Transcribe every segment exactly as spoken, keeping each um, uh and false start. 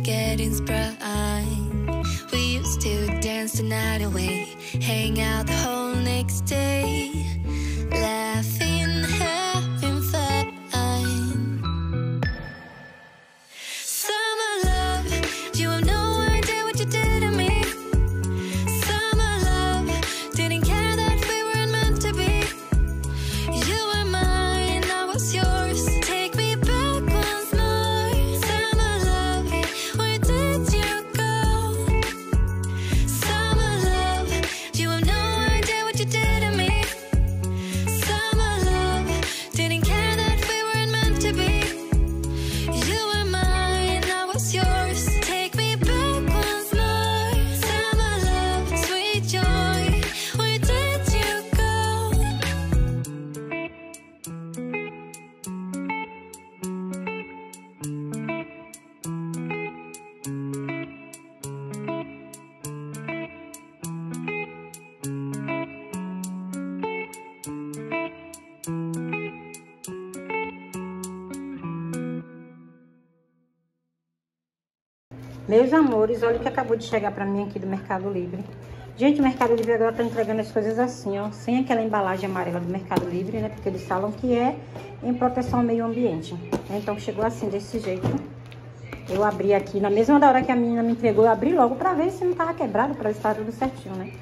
getting sprung. We used to dance the night away, hang out the whole next day, laughing, having fun. Summer love, you have no idea what you did to me. Summer love, didn't care that we weren't meant to be. You were mine, I was yours. Take me back once more. Summer love, where did you go? Summer love, you have no idea what you did to me. Summer love, didn't care that we weren't meant to be. You were mine, I was yours. Take me back once more. Summer love, sweet joy, where did you go? Meus amores, olha o que acabou de chegar pra mim aqui do Mercado Livre. Gente, o Mercado Livre agora tá entregando as coisas assim, ó. Sem aquela embalagem amarela do Mercado Livre, né? Porque eles falam que é em proteção ao meio ambiente. Então chegou assim, desse jeito. Eu abri aqui, na mesma hora que a menina me entregou, eu abri logo pra ver se não tava quebrado, pra ver se tava tudo certinho, né?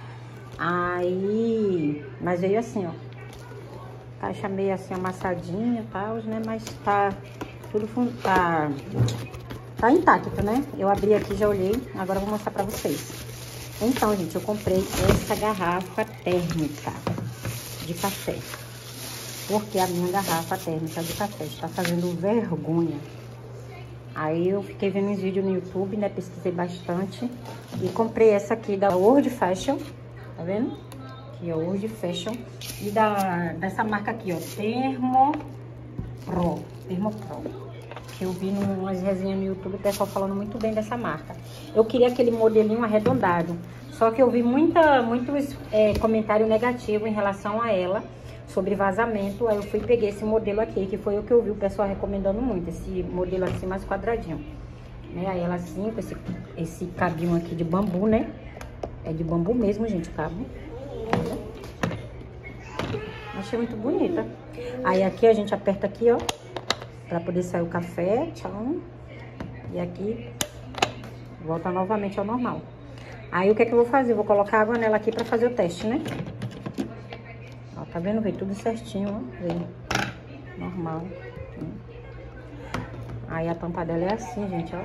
Aí... Mas veio assim, ó. Caixa meio assim, amassadinha e tal, né? Mas tá... Tudo... Tá... Tá intacto, né? Eu abri aqui, já olhei. Agora eu vou mostrar pra vocês. Então, gente, eu comprei essa garrafa térmica de café. Porque a minha garrafa térmica de café está fazendo vergonha. Aí eu fiquei vendo uns vídeos no YouTube, né? Pesquisei bastante. E comprei essa aqui da World Fashion. Tá vendo? Aqui, ó, World Fashion. E da, dessa marca aqui, ó. Termo Pro. Termo Pro. Que eu vi umas resenhas no YouTube, o pessoal falando muito bem dessa marca. Eu queria aquele modelinho arredondado, só que eu vi muita, muitos é, comentários negativos em relação a ela, sobre vazamento. Aí eu fui e peguei esse modelo aqui, que foi o que eu vi o pessoal recomendando muito, esse modelo assim mais quadradinho. Né? Aí ela assim, com esse, esse cabinho aqui de bambu, né? É de bambu mesmo, gente, o cabo. Achei muito bonita. Aí aqui a gente aperta aqui, ó. Pra poder sair o café, tchau. E aqui, volta novamente ao normal. Aí o que é que eu vou fazer? Eu vou colocar água nela aqui pra fazer o teste, né? Ó, tá vendo? Veio tudo certinho, ó. Veio normal. Aí a tampa dela é assim, gente, ó.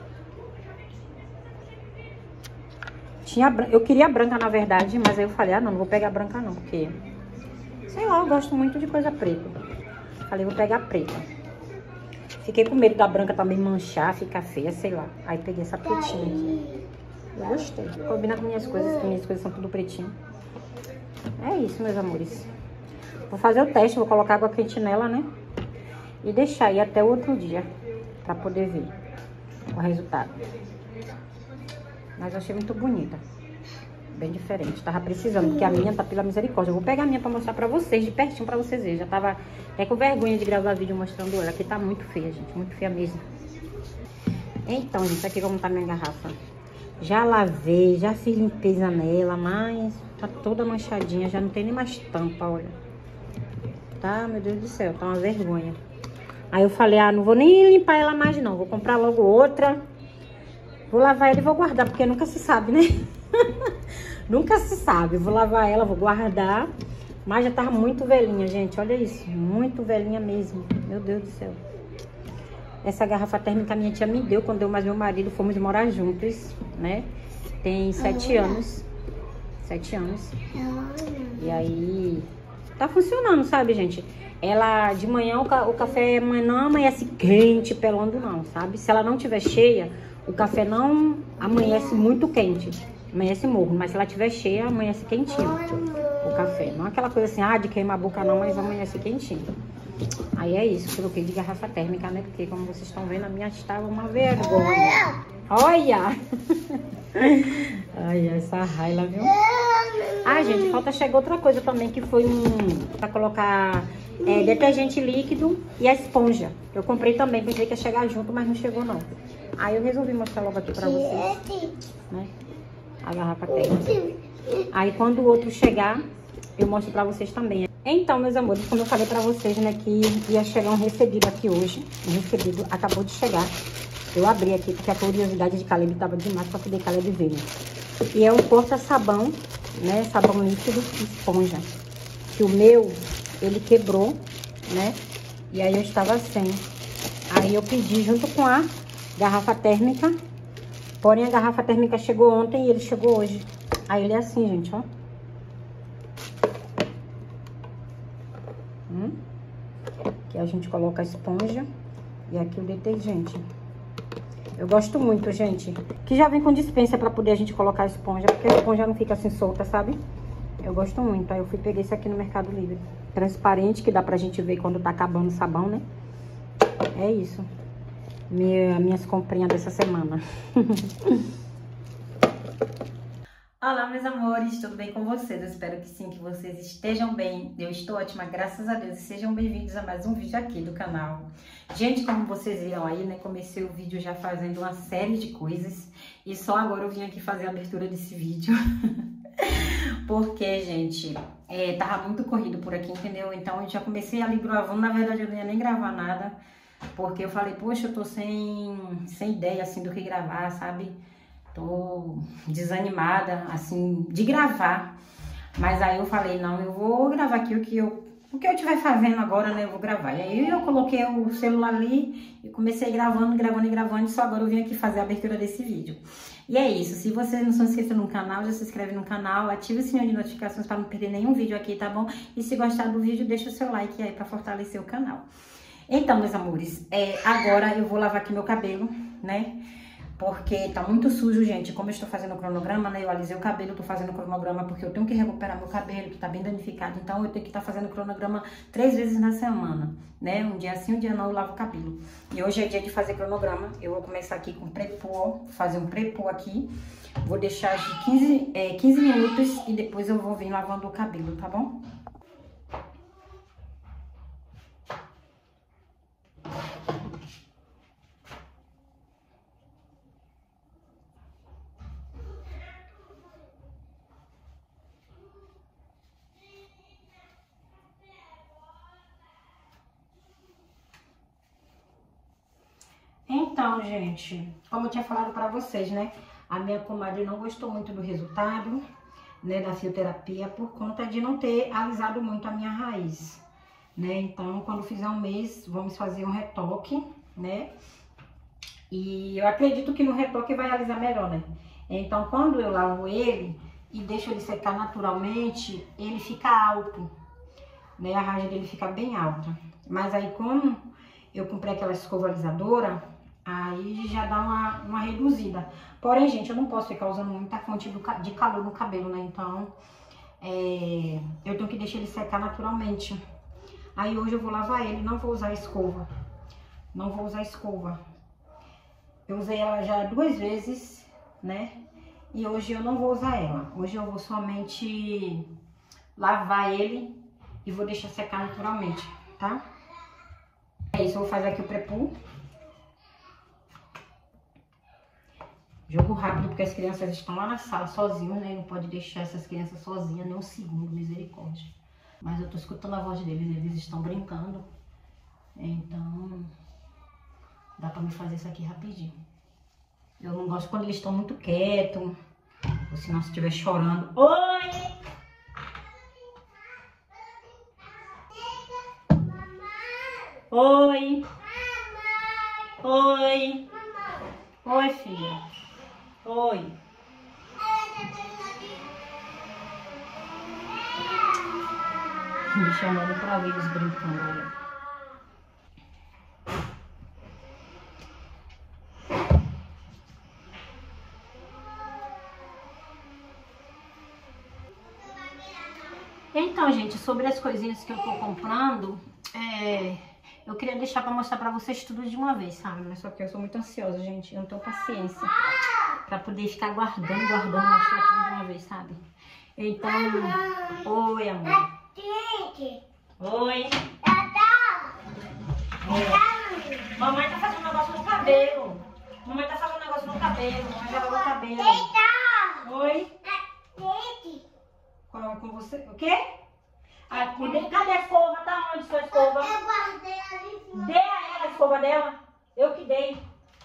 Tinha, eu queria a branca, na verdade, mas aí eu falei, ah, não, não vou pegar a branca não, porque... Sei lá, eu gosto muito de coisa preta. Falei, vou pegar a preta. Fiquei com medo da branca também manchar, ficar feia, sei lá. Aí peguei essa pretinha aqui. Eu gostei. Combina com minhas coisas, que minhas coisas são tudo pretinho. É isso, meus amores. Vou fazer o teste, vou colocar água quente nela, né? E deixar aí até o outro dia, pra poder ver o resultado. Mas eu achei muito bonita. Bem diferente. Tava precisando, porque a minha tá pela misericórdia. Eu vou pegar a minha pra mostrar pra vocês, de pertinho pra vocês verem. Já tava até com vergonha de gravar vídeo mostrando ela, que tá muito feia, gente. Muito feia mesmo. Então, gente, aqui como tá minha garrafa. Já lavei, já fiz limpeza nela, mas tá toda manchadinha. Já não tem nem mais tampa, olha. Tá, meu Deus do céu, tá uma vergonha. Aí eu falei, ah, não vou nem limpar ela mais não. Vou comprar logo outra. Vou lavar ela e vou guardar, porque nunca se sabe, né? Nunca se sabe. Vou lavar ela, vou guardar. Mas já tava muito velhinha, gente. Olha isso. Muito velhinha mesmo. Meu Deus do céu. Essa garrafa térmica minha tia me deu quando eu mais meu marido fomos morar juntos, né? Tem sete anos. Sete anos. E aí... Tá funcionando, sabe, gente? Ela, de manhã, o, ca o café não amanhece quente, pelando, não, sabe? Se ela não tiver cheia, o café não amanhece muito quente. Amanhece morno, mas se ela tiver cheia, amanhece quentinho o café. Não é aquela coisa assim, ah, de queimar a boca não, mas amanhece quentinho. Aí é isso, coloquei de garrafa térmica, né? Porque como vocês estão vendo, a minha estava uma vergonha. Olha! Olha essa raila, viu? Ah, gente, falta chegar outra coisa também, que foi um... Pra colocar é, detergente líquido e a esponja. Eu comprei também, pensei que ia chegar junto, mas não chegou não. Aí eu resolvi mostrar logo aqui pra vocês, né? A garrafa térmica. Aí quando o outro chegar, eu mostro pra vocês também. Então, meus amores, como eu falei pra vocês, né, que ia chegar um recebido aqui hoje. Um recebido acabou de chegar. Eu abri aqui porque a curiosidade de Caleb tava demais pra poder Caleb ver, né? E é um porta-sabão, né, sabão líquido e esponja. Que o meu, ele quebrou, né? E aí eu estava sem. Aí eu pedi junto com a garrafa térmica. Porém, a garrafa térmica chegou ontem e ele chegou hoje. Aí ele é assim, gente, ó. Hum. Aqui a gente coloca a esponja e aqui o detergente. Eu gosto muito, gente. Que já vem com dispensa pra poder a gente colocar a esponja, porque a esponja não fica assim solta, sabe? Eu gosto muito. Aí eu fui pegar isso aqui no Mercado Livre. Transparente, que dá pra gente ver quando tá acabando o sabão, né? É isso. Minha, minhas comprinhas dessa semana. Olá, meus amores, tudo bem com vocês? Eu espero que sim, que vocês estejam bem. Eu estou ótima, graças a Deus. E sejam bem-vindos a mais um vídeo aqui do canal. Gente, como vocês viram aí, né? Comecei o vídeo já fazendo uma série de coisas. E só agora eu vim aqui fazer a abertura desse vídeo. Porque, gente, é, tava muito corrido por aqui, entendeu? Então eu já comecei ali gravando. Na verdade, eu não ia nem gravar nada. Porque eu falei, poxa, eu tô sem, sem ideia, assim, do que gravar, sabe? Tô desanimada, assim, de gravar. Mas aí eu falei, não, eu vou gravar aqui o que eu, o que eu estiver fazendo agora, né? Eu vou gravar. E aí eu coloquei o celular ali e comecei gravando, gravando e gravando. E só agora eu vim aqui fazer a abertura desse vídeo. E é isso. Se vocês não são inscritos no canal, já se inscreve no canal. Ative o sininho de notificações para não perder nenhum vídeo aqui, tá bom? E se gostar do vídeo, deixa o seu like aí para fortalecer o canal. Então, meus amores, é, agora eu vou lavar aqui meu cabelo, né? Porque tá muito sujo, gente. Como eu estou fazendo o cronograma, né? Eu alisei o cabelo, tô fazendo o cronograma porque eu tenho que recuperar meu cabelo, que tá bem danificado. Então, eu tenho que estar tá fazendo o cronograma três vezes na semana, né? Um dia sim, um dia não, eu lavo o cabelo. E hoje é dia de fazer cronograma. Eu vou começar aqui com pré-pô, fazer um pré-pô aqui. Vou deixar de quinze, é, quinze minutos e depois eu vou vir lavando o cabelo, tá bom? Então, gente, como eu tinha falado pra vocês, né? A minha comadre não gostou muito do resultado, né, da fioterapia por conta de não ter alisado muito a minha raiz, né? Então, quando fizer um mês, vamos fazer um retoque, né? E eu acredito que no retoque vai alisar melhor, né? Então, quando eu lavo ele e deixo ele secar naturalmente, ele fica alto, né? A raiz dele fica bem alta. Mas aí, como eu comprei aquela escova alisadora, aí já dá uma, uma reduzida. Porém, gente, eu não posso ficar usando muita fonte do, de calor no cabelo, né? Então, é, eu tenho que deixar ele secar naturalmente. Aí hoje eu vou lavar ele, não vou usar escova. Não vou usar escova. Eu usei ela já duas vezes, né? E hoje eu não vou usar ela. Hoje eu vou somente lavar ele e vou deixar secar naturalmente, tá? É isso, eu vou fazer aqui o pré-pô. Jogo rápido, porque as crianças estão lá na sala sozinhas, né? Não pode deixar essas crianças sozinhas nem um segundo, misericórdia. Mas eu tô escutando a voz deles, eles estão brincando. Então, dá pra me fazer isso aqui rapidinho. Eu não gosto quando eles estão muito quietos, ou se não, se estiver chorando. Oi! Oi! Oi! Oi, filha! Oi! Me chamando pra ver eles brincando, olha. Então, gente, sobre as coisinhas que eu tô comprando, é... eu queria deixar pra mostrar pra vocês tudo de uma vez, sabe? Mas só que eu sou muito ansiosa, gente. Eu não tenho paciência pra poder ficar guardando, guardando, mostrar tudo de uma vez, sabe? Então, oi, amor. Oi. É. Mamãe tá fazendo um negócio no cabelo. Mamãe tá fazendo um negócio no cabelo. Mamãe já lavou o cabelo. Oi. Qual é com você? O quê? Ah, cuide... Cadê a escova? Tá onde sua escova? Eu guardei ali. Dê a ela a escova dela. Eu que dei.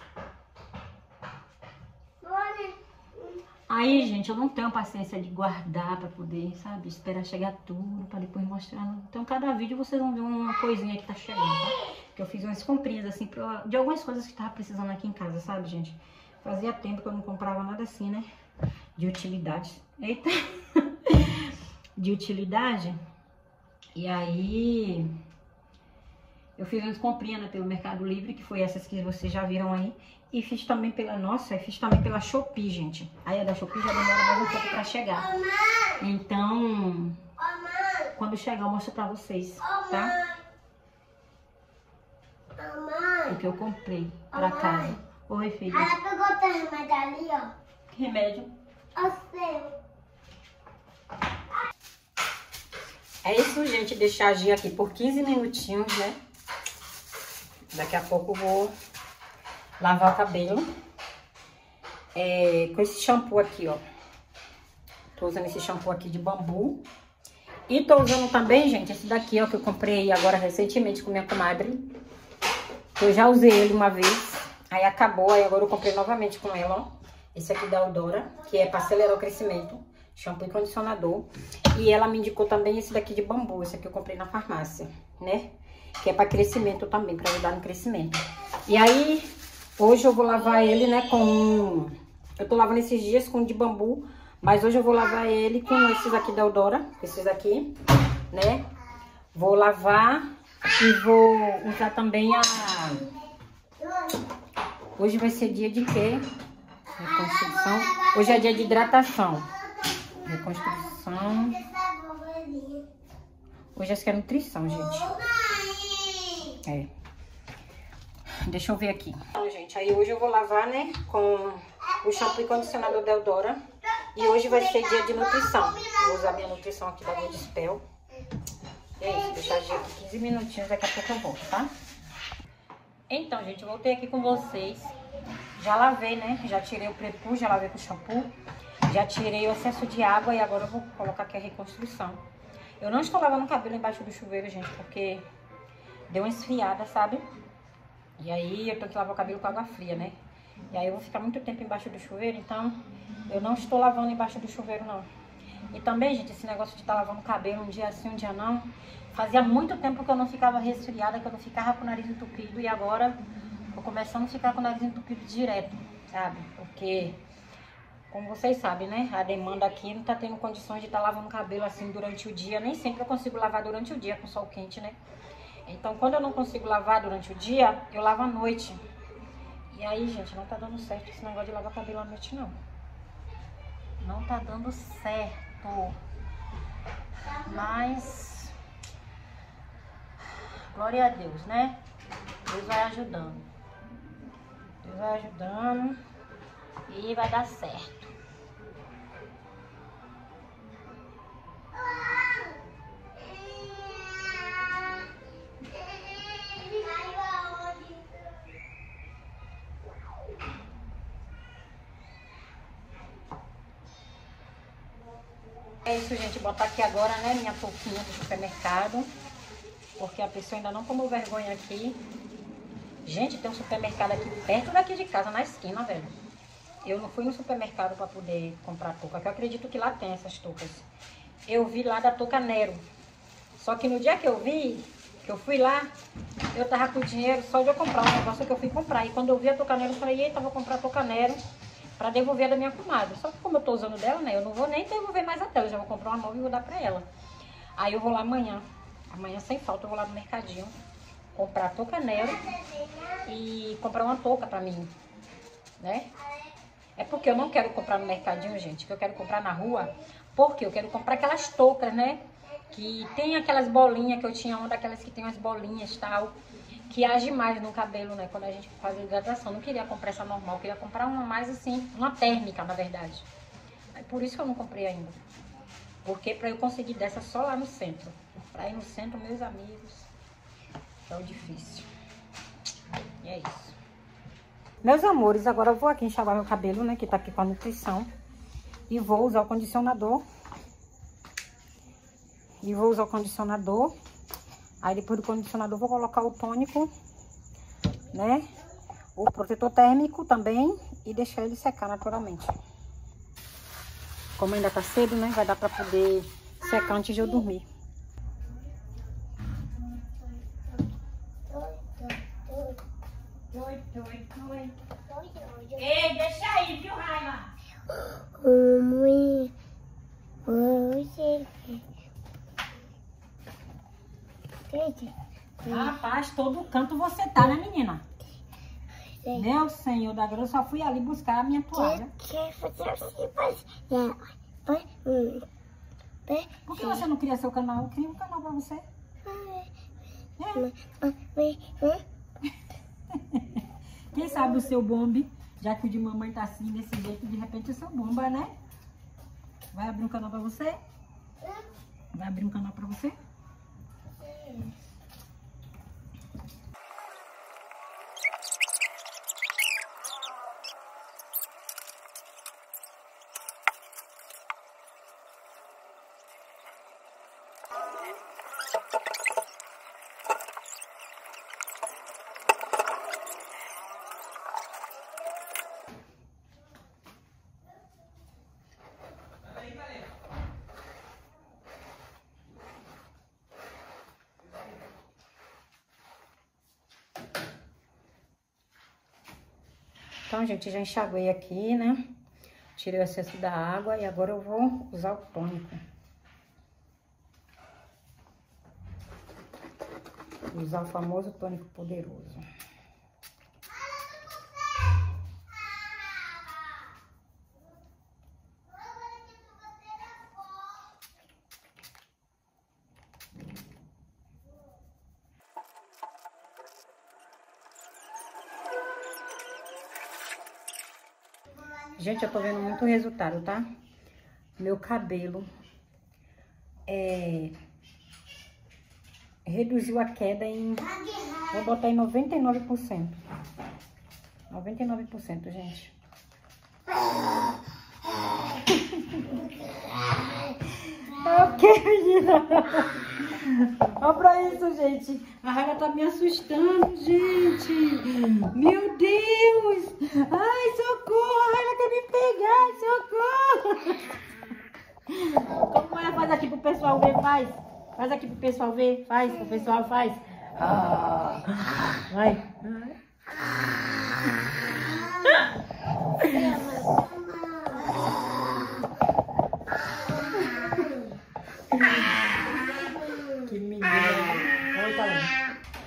Aí, gente, eu não tenho paciência de guardar pra poder, sabe, esperar chegar tudo pra depois mostrar. Então, cada vídeo vocês vão ver uma coisinha que tá chegando, tá? Que eu fiz umas comprinhas, assim, pra... de algumas coisas que tava precisando aqui em casa, sabe, gente? Fazia tempo que eu não comprava nada assim, né? De utilidade. Eita! De utilidade. E aí... eu fiz umas comprinhas, né, pelo Mercado Livre, que foi essas que vocês já viram aí. E fiz também pela... Nossa, eu fiz também pela Shopee, gente. Aí a da Shopee já demora mais um pouco pra chegar. Então, quando chegar eu mostro pra vocês, tá? O que eu comprei pra casa. Oi, filha. Ela pegou o teu remédio ali, ó. Que remédio? O seu. É isso, gente. Deixar agir aqui por quinze minutinhos, né? Daqui a pouco eu vou lavar o cabelo. É, com esse shampoo aqui, ó. Tô usando esse shampoo aqui de bambu. E tô usando também, gente, esse daqui, ó, que eu comprei agora recentemente com minha comadre. Eu já usei ele uma vez, aí acabou, aí agora eu comprei novamente com ela, ó. Esse aqui da Eudora, que é pra acelerar o crescimento. Shampoo e condicionador. E ela me indicou também esse daqui de bambu, esse aqui eu comprei na farmácia, né? Que é pra crescimento também, pra ajudar no crescimento. E aí, hoje eu vou lavar ele, né, com... eu tô lavando esses dias com de bambu, mas hoje eu vou lavar ele com esses aqui da Eudora, esses aqui, né? Vou lavar e vou usar também a... Hoje vai ser dia de quê? Reconstrução. Hoje é dia de hidratação. Reconstrução. Hoje acho que é nutrição, gente. É. Deixa eu ver aqui. Então, gente, aí hoje eu vou lavar, né, com o shampoo e condicionador da Eudora. E hoje vai ser dia de nutrição. Vou usar minha nutrição aqui da Goodspell. E é isso, deixar agir aqui quinze minutinhos, daqui a pouco eu volto, tá? Então, gente, eu voltei aqui com vocês. Já lavei, né? Já tirei o prepúcio, já lavei com o shampoo. Já tirei o excesso de água e agora eu vou colocar aqui a reconstrução. Eu não estou lavando o cabelo embaixo do chuveiro, gente, porque deu uma esfriada, sabe? E aí eu tenho que lavar o cabelo com água fria, né? E aí eu vou ficar muito tempo embaixo do chuveiro, então eu não estou lavando embaixo do chuveiro, não. E também, gente, esse negócio de estar lavando o cabelo um dia sim, um dia não, fazia muito tempo que eu não ficava resfriada, que eu não ficava com o nariz entupido, e agora tô começando a ficar com o nariz entupido direto, sabe? Porque, como vocês sabem, né, a demanda aqui não tá tendo condições de estar lavando o cabelo assim durante o dia, nem sempre eu consigo lavar durante o dia com sol quente, né? Então, quando eu não consigo lavar durante o dia, eu lavo à noite. E aí, gente, não tá dando certo esse negócio de lavar cabelo à noite, não. Não tá dando certo. Mas, glória a Deus, né? Deus vai ajudando. Deus vai ajudando e vai dar certo. É isso, gente, botar aqui agora, né, minha touquinha do supermercado, porque a pessoa ainda não tomou vergonha aqui. Gente, tem um supermercado aqui perto daqui de casa, na esquina, velho. Eu não fui no supermercado pra poder comprar touca, que eu acredito que lá tem essas toucas. Eu vi lá da touca Nero. Só que no dia que eu vi, que eu fui lá, eu tava com dinheiro só de eu comprar um negócio que eu fui comprar. E quando eu vi a touca Nero, eu falei, eita, vou comprar a touca Nero pra devolver a da minha comadre. Só que como eu tô usando dela, né, eu não vou nem devolver mais a dela, eu já vou comprar uma nova e vou dar pra ela. Aí eu vou lá amanhã, amanhã sem falta, eu vou lá no mercadinho, comprar a touca Nero e comprar uma touca pra mim, né? É porque eu não quero comprar no mercadinho, gente, que eu quero comprar na rua, porque eu quero comprar aquelas toucas, né? Que tem aquelas bolinhas que eu tinha, uma daquelas que tem umas bolinhas e tal, que age mais no cabelo, né? Quando a gente faz a hidratação. Não queria comprar essa normal, eu queria comprar uma mais assim, uma térmica, na verdade. É por isso que eu não comprei ainda. Porque pra eu conseguir dessa só lá no centro. Pra ir no centro, meus amigos, é o difícil. E é isso. Meus amores, agora eu vou aqui enxaguar meu cabelo, né? Que tá aqui com a nutrição. E vou usar o condicionador. E vou usar o condicionador. Aí depois do condicionador vou colocar o tônico, né? O protetor térmico também. E deixar ele secar naturalmente. Como ainda tá cedo, né? Vai dar pra poder secar antes de eu dormir. Ei, deixa aí, viu, Raima? Mãe, você. Rapaz, todo canto você tá, né, menina? Meu Senhor da Graça, eu só fui ali buscar a minha toalha. Por que você não cria seu canal? Eu cria um canal pra você. É. Quem sabe o seu bombe, já que o de mamãe tá assim, desse jeito, de repente o seu bomba, né? Vai abrir um canal pra você? Vai abrir um canal pra você? Então, gente, já enxaguei aqui, né? Tirei o excesso da água e agora eu vou usar o tônico. Vou usar o famoso tônico poderoso. Gente, eu tô vendo muito resultado, tá? Meu cabelo é... reduziu a queda em... Vou botar em noventa e nove por cento. noventa e nove por cento, gente. O que, menina? Olha pra isso, gente. A Raia tá me assustando, gente. Meu Deus. Ai, socorro. A Raia quer me pegar. Socorro. Como é? Faz aqui pro pessoal ver, faz. Faz aqui pro pessoal ver. Faz, o pessoal faz. Ah. Vai. Que menina. Oi, tá lá.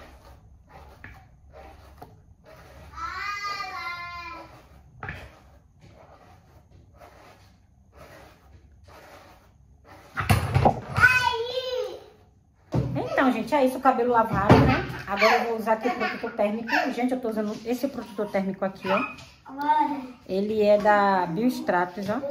Então, gente, é isso, o cabelo lavado, né? Agora eu vou usar aqui o protetor térmico. Gente, eu tô usando esse protetor térmico aqui, ó. Ele é da Biostratos, ó.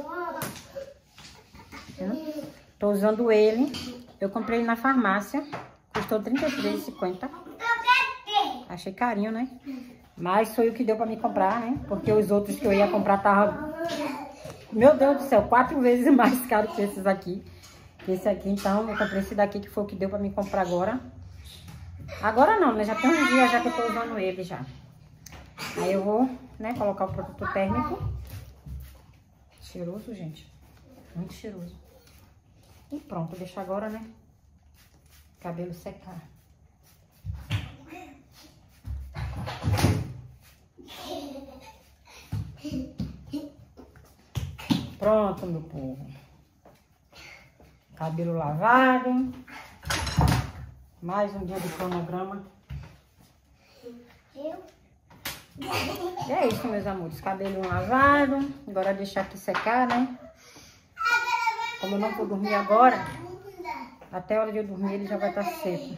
Tô usando ele. Eu comprei ele na farmácia. Custou trinta e três reais e cinquenta centavos. Achei carinho, né? Mas foi o que deu pra me comprar, né? Porque os outros que eu ia comprar tava... Meu Deus do céu, quatro vezes mais caro que esses aqui. Esse aqui, então, eu comprei esse daqui que foi o que deu pra me comprar agora. Agora não, né? Já tem uns dias já que eu tô usando ele já. Aí eu vou, né, colocar o protetor térmico. Cheiroso, gente. Muito cheiroso. E pronto, deixa agora, né, cabelo secar. Pronto, meu povo. Cabelo lavado. Mais um dia de cronograma. E é isso, meus amores. Cabelo lavado. Agora deixar aqui secar, né? Como eu não vou dormir agora, até a hora de eu dormir ele já vai estar seco.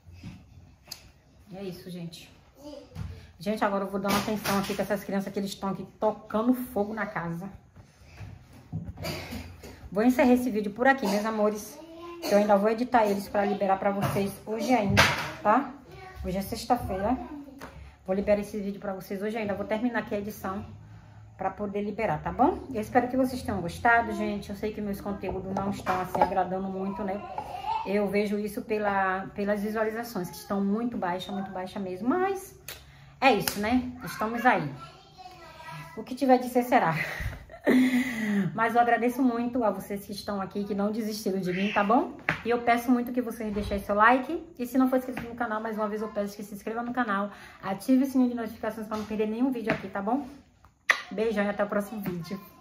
E é isso, gente. Gente, agora eu vou dar uma atenção aqui com essas crianças que eles estão aqui tocando fogo na casa. Vou encerrar esse vídeo por aqui, meus amores. Eu ainda vou editar eles pra liberar pra vocês hoje ainda, tá? Hoje é sexta-feira. Vou liberar esse vídeo pra vocês hoje ainda. Vou terminar aqui a edição pra poder liberar, tá bom? Eu espero que vocês tenham gostado, gente. Eu sei que meus conteúdos não estão, assim, agradando muito, né? Eu vejo isso pela, pelas visualizações, que estão muito baixas, muito baixa mesmo. Mas é isso, né? Estamos aí. O que tiver de ser, será. Mas eu agradeço muito a vocês que estão aqui, que não desistiram de mim, tá bom? E eu peço muito que vocês deixem seu like. E se não for inscrito no canal, mais uma vez eu peço que se inscreva no canal. Ative o sininho de notificações para não perder nenhum vídeo aqui, tá bom? Beijão e até o próximo vídeo.